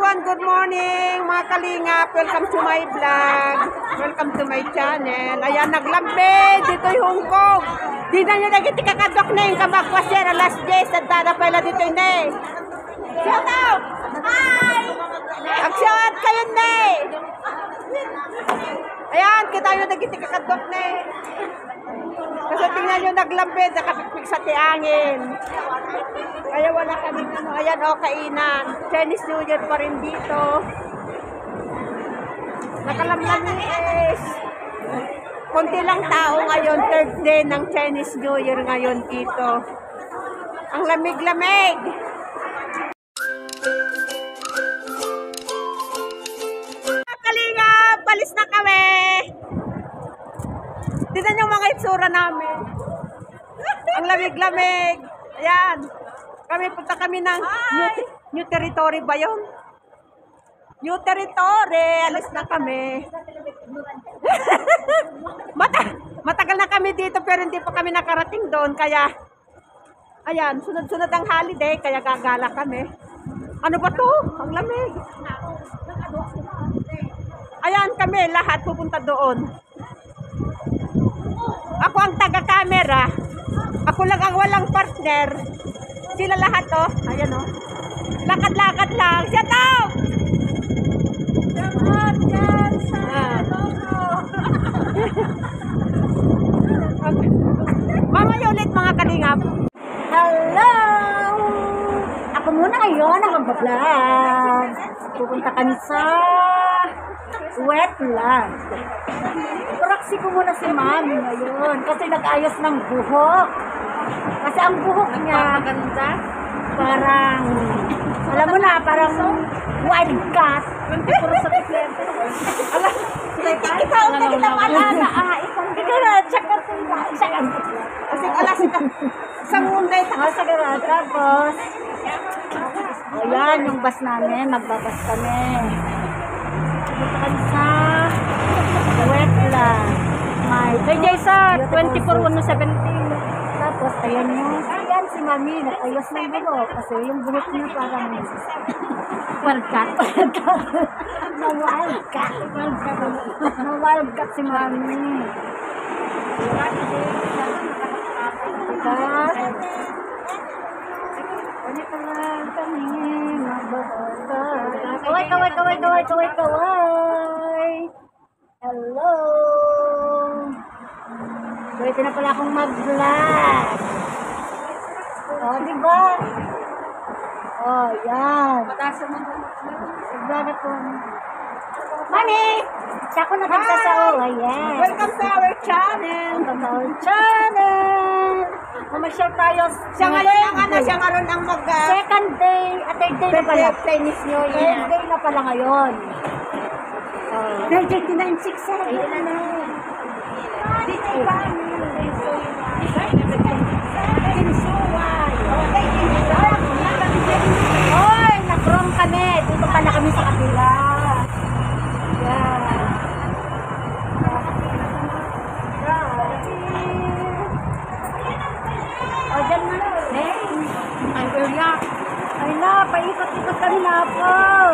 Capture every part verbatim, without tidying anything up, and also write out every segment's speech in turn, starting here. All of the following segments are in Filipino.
everyone, good morning mga kalingap. Welcome to my vlog. Welcome to my channel. Ayan, naglambe. Dito yung Hong Kong. Di na nyo nagiti kakadok na yung kabakwasya. Alas days, at dada pala dito yun eh. Shout out! Hi! Action kayo na eh. Ayan, kita nyo nagiti kakadok na eh. Kasi tingnan nyo naglambe. Nakapikpik sa tiangin. Kaya wala kami ano, ayan o, kainan. Chinese New Year pa rin dito. Nakalamnan is konti lang tao ngayon, third day ng Chinese New Year ngayon dito. Ang lamig-lamig. Kalinga, palis na kami. Tignan yung mga itsura namin. Ang lamig-lamig. Ayan. Kami punta kami ng new, new territory ba yun? New territory. Alis na kami. Mata matagal na kami dito pero hindi pa kami nakarating doon. Kaya, ayan, sunod-sunod ang holiday. Kaya gagala kami. Ano ba to? Ang lamig. Ayan kami, lahat pupunta doon. Ako ang taga-camera. Ako lang ang walang partner. Sila lahat oh. Ayan oh. Lakad-lakad lang. Shout out! Shout out yan sa logo. Mamaya ulit mga kalingap. Hello! Ako muna ngayon ang mag-vlog. Pupunta kami sa wetland. Proxy ko muna si Mami ngayon kasi nag-ayos ng buhok. Kasi ang buhok niya Maganda. parang, alam mo na, parang wild cat. Puro sa kiklente. Alam, ikaw na kita malala. Ah, ikaw na, tsaka tsaka. Kasi alas ka. Sa munday. Ah, sa gara. Tapos, ayan, yung bus namin, magbabas kami. Pupunta kami sa wetland. May Kay Jason, twenty-four one seventeen. Tapos, ayan yung, ayan si Mami, nag-ayos na yung buhok. Kasi yung buhok niya parang wild cat. Na wild cat. Na wild cat si Mami. Diba? Ganito lang kami magbabasa. Kaway, kaway, kaway, kaway, kaway, kaway. Hello. Pwede na pala akong mag-vlog. O, diba? O, yan. Patasa mo doon. Nag-vlog ako. Mami! Siya ko nagsasaw. Ayan. Welcome to our channel. Welcome to our channel. Mamasyal tayo. Siya nga rin ang ano, siya nga rin ang mag uh, Second day, at third day na pala. Chinese New Third Year. day na pala ngayon. nineteen ninety-six na. Ayun na. Oy, nakrong kami. Dito pala kami sa kabila. Yan. O, dyan na. Ang area. Ay na, paikot-ikot kami na po.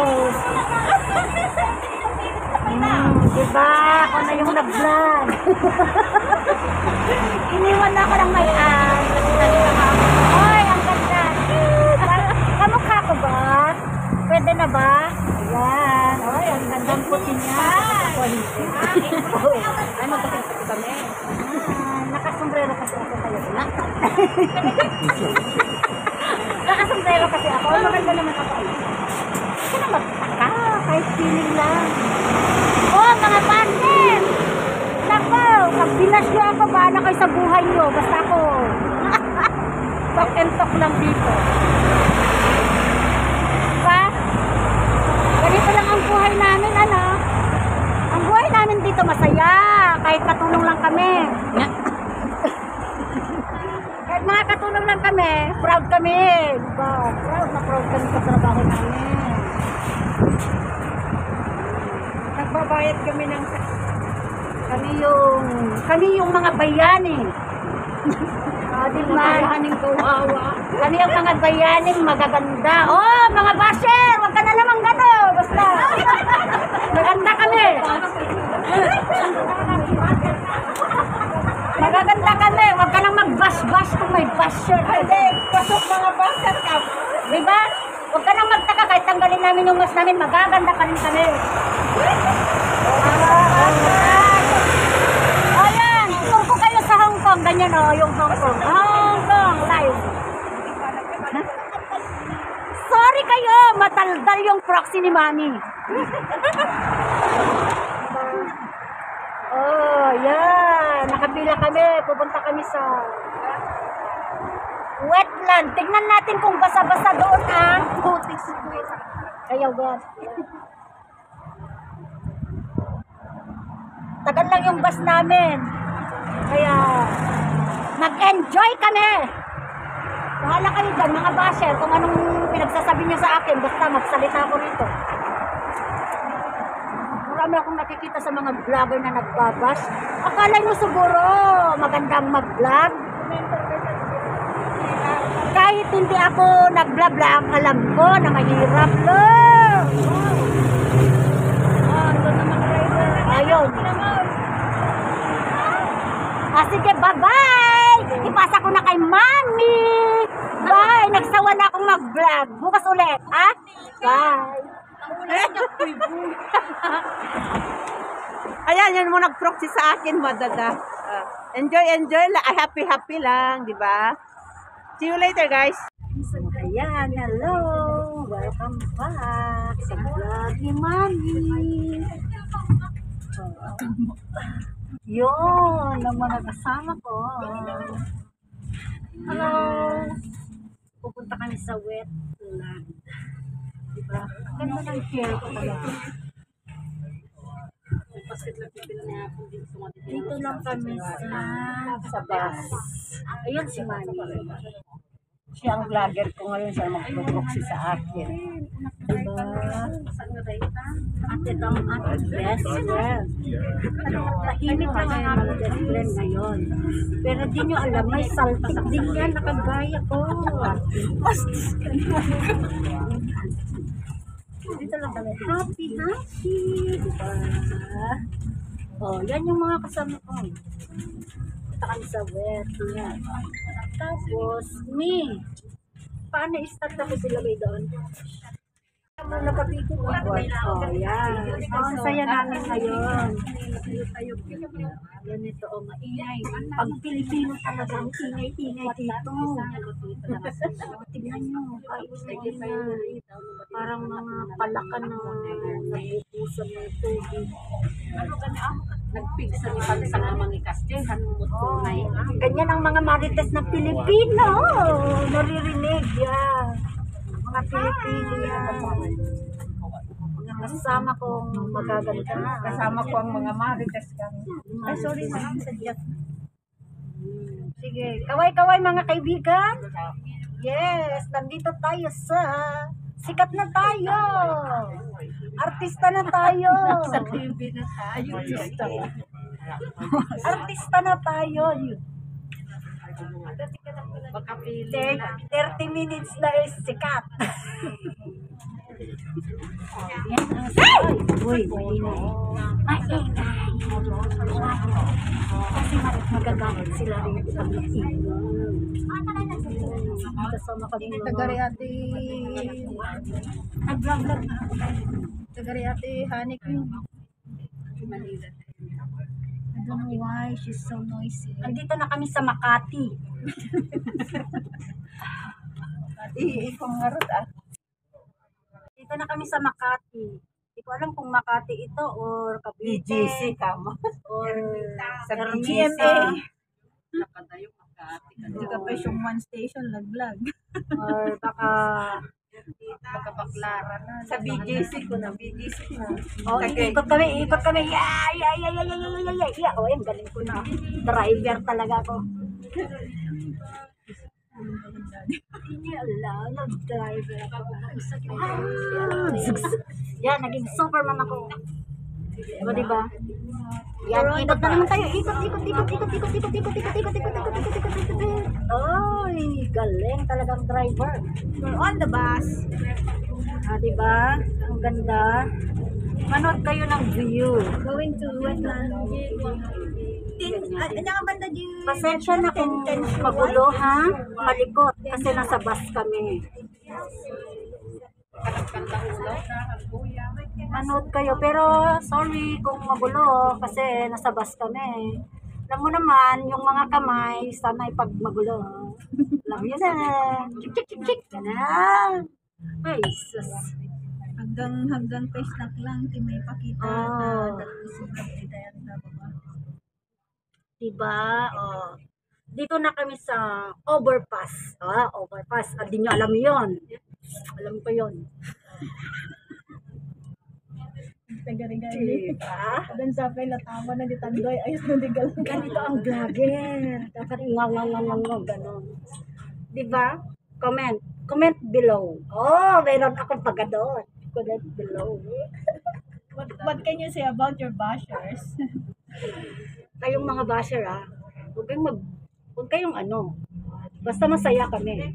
Hmm, diba? Ako na yung nag-vlog. Iniwan na ako ng may an. Oy, ang ganda. Kamukha ko ba? Pwede na ba? Ayan. Oy, ang gandang puti niya. Ay, magkakita kami. Ah, nakasombrero kasi ako tayo. Nakasombrero kasi ako. Oh, maganda naman ako. Hindi na magtaka. Kahit feeling lang. Oh, mga partner! Nako, pag binas nyo ako, bahala kayo sa buhay nyo. Basta ako. Talk and talk lang dito. Diba? Ganito lang ang buhay namin, ano? Ang buhay namin dito masaya. Kahit katulong lang kami. Kahit mga katulong lang kami, proud kami. Diba? Proud na proud kami sa trabaho namin. Nagbabayad kami ng Kami yung, kami yung mga bayani. Ah, di ba? Kayaning kawawa. Kami yung mga bayaning magaganda. Oh, mga basher! Huwag ka na naman gano'n! tatanggalin namin yung mas namin, magaganda pa rin kami. Ayan, tour ko kayo sa Hong Kong. Ganyan o, yung Hong Kong. Hong Kong, live. Sorry kayo, mataldal yung proxy ni Mami. Oh, yan. Nakapila kami. Pupunta kami sa wetland. Tingnan natin kung basa-basa doon ang putik. Ayaw, God. Tagal lang yung bus namin. Kaya, mag-enjoy kami. Bahala kayo dyan, mga basher, kung anong pinagsasabi niyo sa akin. Basta magsalita ako rito. Marami akong nakikita sa mga vlogger na nagbabash. Akala nyo siguro magandang mag-vlog. Kahit hindi ako nag-vlog, alam ko na mahirap lang. Ayun. Ah, sige, bye-bye! Ipasa ko na kay Mami! Bye! Nagsawa na akong mag-vlog. Bukas ulit, ha? Bye! Ayan, yan mo nag-proxy sa akin, madada. Uh, enjoy, enjoy. Happy, happy lang, di ba? See you later, guys. Ayan, hello! Welcome back sa vlog ni Mami. Yun, ang mga kasama ko. Hello! Pupunta kami sa wetland. Diba? Ganda ng hair ko talaga. Dito lang kami sa, sa bus. Ayun si Mami. Siya ang vlogger ko ngayon, siya mag-proxy sa akin. Diba? At ito ang aking best friend. Tahimik lang ang aking best friend ngayon. Pero di nyo alam, may saltik din yan, nakagaya ko. Dito lang kami. Happy, happy. Diba? Oh, yan yung mga kasama ko. Punta kami sa wetland. Tapos, me. Paano i-start na ko sila may doon? Nakapiko ko. Oh, yan. Oh, ang saya namin ngayon. Yan ito, oh, maingay. Pag Pilipino talaga, ang ingay-ingay dito. Tignan nyo, kahit maingay. Parang mga palakan na nabukusan ng tubig. Nagpigsa ni Pan sa mga ikastehan mo Oh, tunay. ganyan ang mga marites na Pilipino. Naririnig yan. Mga Pilipino yan. Mga kasama kong magaganda. Kasama ko ang mga marites kami. Ay, sorry na. Sadyak. Sige. Kaway-kaway mga kaibigan. Yes, nandito tayo sa sikat na tayo. Artista na tayo. Sa T V na tayo. Artista na tayo. Makapili. thirty minutes na is sikat. Uy, maingay. Maingay. Kasi magagamit sila rin pag maingay. Kasama kami mga... Tagariati. Nag-vlog-vlog. Tagariati, Hanik. I don't know why she's so noisy. Andito na kami sa Makati. Iikong ngarot ah. Dito na kami sa Makati. Hindi ko alam kung Makati ito or B Cavite. G C kamo. Or Sa Ermita. B G M A. Nakadayo Makati. Hindi ka pa yung one station nag-vlog. Or baka... Pagkabaklaran na. Sa B G C ko na, B G C na. Oh, ikot kami, ikot kami. Yeah, yeah, yeah, yeah, yeah, yeah, yeah, yeah. Oh, yung galing ko na. Driver talaga ako. Hindi alam, nag-driver ako. Yan, naging superman ako. Diba, diba? Yan, ikot na naman tayo. Ikot, ikot, ikot, ikot, ikot, ikot, ikot, ikot, ikot, ikot, ikot, ikot, ikot, ikot. Ay, galing talagang driver. We're on the bus. Ah, diba? Ang ganda. Manood kayo ng view. Going to wetland. Ano ka banda di? Pasensya na kung magulo ha. Malikot kasi nasa bus kami. Kanda ulaw na, ang kuya. Manood kayo. Pero sorry kung magulo kasi nasa bus kami. Alam mo naman, yung mga kamay, sana ipag magulo. Alam yun na. Chik, chik, chik, chik. Ganun. Ay, sus. Hanggang hanggang face lock lang, di may pakita Oh. na sobrang titayan sa baba. Diba? Oh. Dito na kami sa overpass. Ah, overpass. Ah, di nyo alam yun. Alam ko yun. Tagari-gari. Diba? Dan sa pala tama na di tandoy, ayos na di galang. Ganito ang vlogger. Dapat nga nga nga nga nga ganon. Diba? Comment. Comment below. Oh, meron akong pagkadon. Comment below. What, what can you say about your bashers? Kayong mga basher ah. Huwag kayong mag... Huwag kayong ano. Basta masaya kami.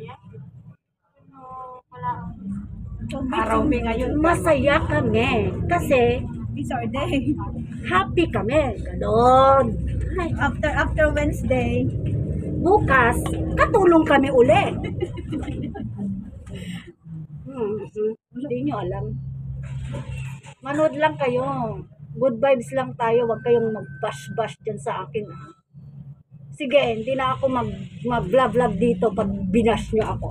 Araw may ngayon. Masaya kami. Kasi It's our day. happy kami. Ganon. Ay, After after Wednesday, bukas, katulong kami uli. Hmm, hindi nyo alam. Manood lang kayo. Good vibes lang tayo. Huwag kayong mag-bash-bash dyan sa akin. Sige, hindi na ako mag, mag-vlog-vlog dito pag binash nyo ako.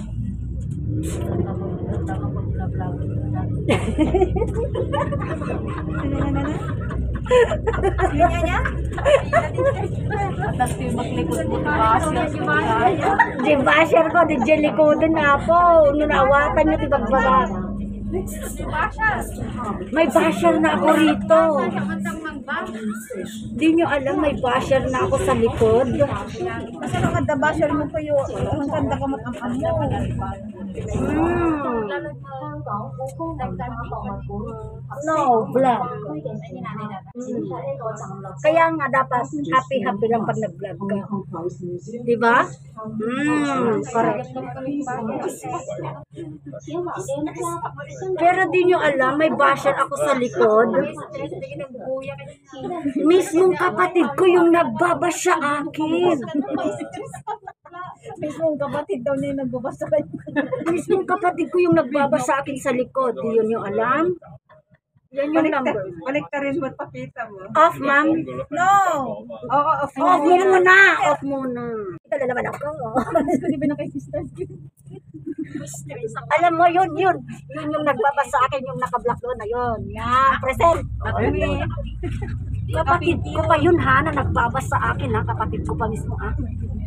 yun yan niya? Tapos yung maglikod mo na Di basher ko, di jelikodan na ako. Nunawatan nyo, di bagbaba. May basher na ako rito. Di nyo alam, may basher na ako sa likod. Kasi nung kanta basher mo ko yung ang kanta ka matangkan mo. Hmm. No, vlog. Hmm. Kaya nga dapat happy-happy lang pag nag-vlog ka. Diba? Hmm, correct. Pero di nyo alam, may basher ako sa likod. Mismong kapatid ko yung nagbabash sa akin. Mismo ang kapatid daw niya yung nagbabasa kayo. Mismong kapatid ko yung nagbabash sa akin sa likod. Di yun yung alam. Yan yung number. Balik ka rin mo at pakita mo. Off, ma'am. No! Oo, of Off mo muna. Off muna. Ito na naman ako. Hindi ba na kay sister? Alam mo, yun, yun. Yun yung nagbabas sa akin, yung naka-block doon na yun. Yan, present. Kapatid ko pa yun ha, na nagbabas sa akin ha. Kapatid ko pa mismo ha.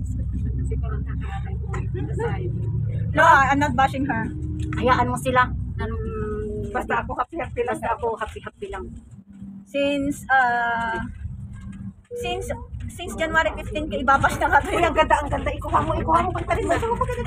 No, I'm not bashing her. Hayaan mo sila. Um, Basta ako happy-happy lang. Basta ako happy-happy lang. Since, uh, since, since January fifteenth, kay ibabash na ka. Ay, ang ganda, ang ganda. Ikuha mo, ikuha mo. Pagtarin mo.